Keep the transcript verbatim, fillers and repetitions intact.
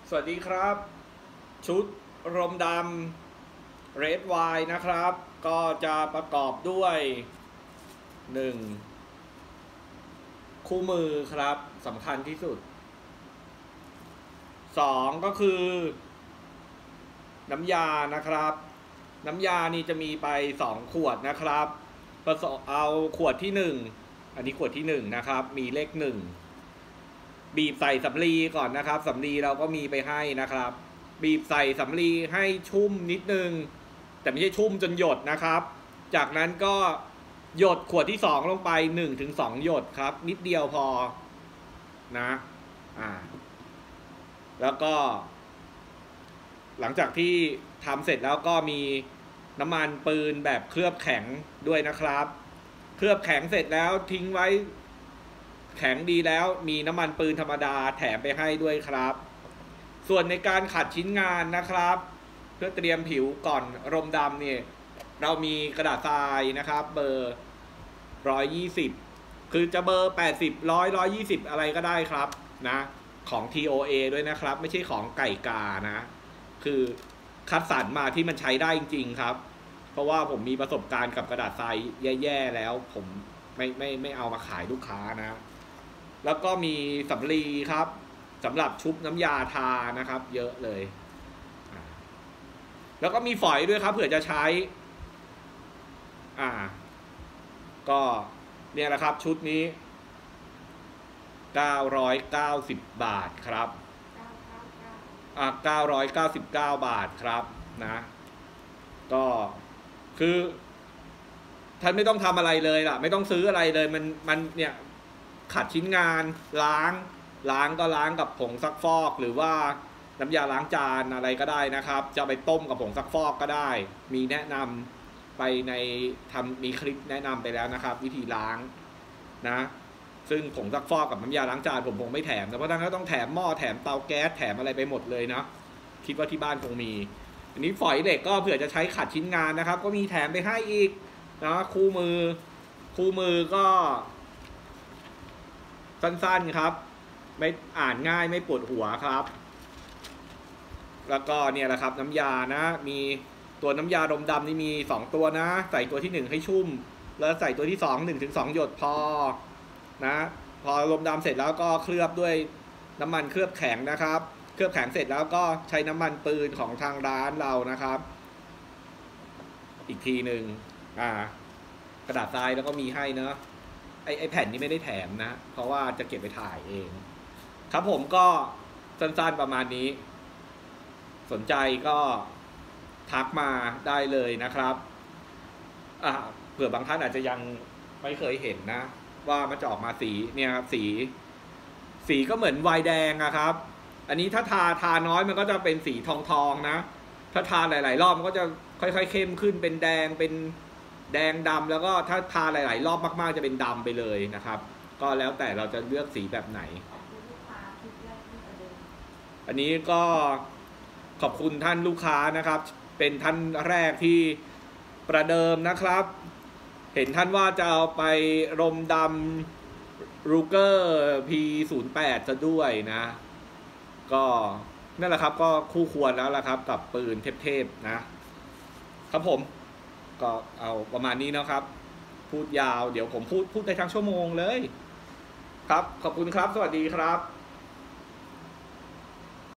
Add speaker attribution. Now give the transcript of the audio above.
Speaker 1: สวัสดีครับชุดรมดำเรดไวน์นะครับก็จะประกอบด้วยหนึ่งคู่มือครับสำคัญที่สุดสองก็คือน้ำยานะครับน้ำยานี่จะมีไปสองขวดนะครับผสมเอาขวดที่หนึ่งอันนี้ขวดที่หนึ่งนะครับมีเลขหนึ่งบีบใส่สำลีก่อนนะครับสำลีเราก็มีไปให้นะครับบีบใส่สำลีให้ชุ่มนิดนึงแต่ไม่ใช่ชุ่มจนหยดนะครับจากนั้นก็หยดขวดที่สองลงไป หนึ่งถึงสอง หยดครับนิดเดียวพอนะอ่าแล้วก็หลังจากที่ทำเสร็จแล้วก็มีน้ำมันปืนแบบเคลือบแข็งด้วยนะครับเคลือบแข็งเสร็จแล้วทิ้งไว้แข็งดีแล้วมีน้ำมันปืนธรรมดาแถมไปให้ด้วยครับส่วนในการขัดชิ้นงานนะครับเพื่อเตรียมผิวก่อนรมดำเนี่ยเรามีกระดาษทรายนะครับเบอร์หนึ่งร้อยยี่สิบคือจะเบอร์แปดสิบ หนึ่งร้อย หนึ่งร้อยยี่สิบอะไรก็ได้ครับนะของ ที โอ เอ ด้วยนะครับไม่ใช่ของไก่กานะคือคัดสรรมาที่มันใช้ได้จริงๆครับเพราะว่าผมมีประสบการณ์กับกระดาษทรายแย่ๆแล้วผมไม่ไม่ไม่เอามาขายลูกค้านะแล้วก็มีสำลีครับสำหรับชุบน้ำยาทานะครับเยอะเลยแล้วก็มีฝอยด้วยครับเผื่อจะใช้อ่าก็เนี่ยแหละครับชุดนี้เก้าร้อยเก้าสิบบาทครับอ่าเก้าร้อยเก้าสิบเก้าบาทครับนะก็คือท่านไม่ต้องทำอะไรเลยล่ะไม่ต้องซื้ออะไรเลยมันมันเนี่ยขัดชิ้นงานล้างล้างก็ล้างกับผงซักฟอกหรือว่าน้ำยาล้างจานอะไรก็ได้นะครับจะไปต้มกับผงซักฟอกก็ได้มีแนะนำไปในทำมีคลิปแนะนำไปแล้วนะครับวิธีล้างนะซึ่งผงซักฟอกกับน้ำยาล้างจานผมคงไม่แถมแต่เพราะฉะนั้นก็ต้องแถมหม้อแถมเตาแก๊สแถมอะไรไปหมดเลยนะคิดว่าที่บ้านคงมีอันนี้ฝอยเหล็กก็เผื่อจะใช้ขัดชิ้นงานนะครับก็มีแถมไปให้อีกนะคู่มือคู่มือก็สั้นๆครับไม่อ่านง่ายไม่ปวดหัวครับแล้วก็เนี่ยแหละครับน้ำยานะมีตัวน้ำยารมดำนี่มีสองตัวนะใส่ตัวที่หนึ่งให้ชุ่มแล้วใส่ตัวที่สอง หนึ่งถึงสอง หยดพอนะพอรมดำเสร็จแล้วก็เคลือบด้วยน้ำมันเคลือบแข็งนะครับเคลือบแข็งเสร็จแล้วก็ใช้น้ำมันปืนของทางร้านเรานะครับอีกทีหนึ่งอ่ากระดาษทรายแล้วก็มีให้เนอะไอไอแผ่นนี้ไม่ได้แถมนะเพราะว่าจะเก็บไปถ่ายเองครับผมก็สั้นๆประมาณนี้สนใจก็ทักมาได้เลยนะครับอ่าเผื่อบางท่านอาจจะยังไม่เคยเห็นนะว่ามันจะออกมาสีเนี่ยครับสีสีก็เหมือนไวน์แดงอะครับอันนี้ถ้าทาทาน้อยมันก็จะเป็นสีทองทองนะถ้าทาหลายๆรอบมันก็จะค่อยๆเข้มขึ้นเป็นแดงเป็นแดงดำแล้วก็ถ้าทาหลายๆรอบมากๆจะเป็นดำไปเลยนะครับก็แล้วแต่เราจะเลือกสีแบบไหนอันนี้ก็ขอบคุณท่านลูกค้านะครับเป็นท่านแรกที่ประเดิมนะครับเห็นท่านว่าจะเอาไปรมดำรูเกอร์ พี ศูนย์แปด ซะด้วยนะก็นั่นแหละครับก็คู่ควรแล้วล่ะครับกับปืนเทพๆนะครับผมก็เอาประมาณนี้นะครับพูดยาวเดี๋ยวผมพูดพูดได้ทั้งชั่วโมงเลยครับขอบคุณครับสวัสดีครับ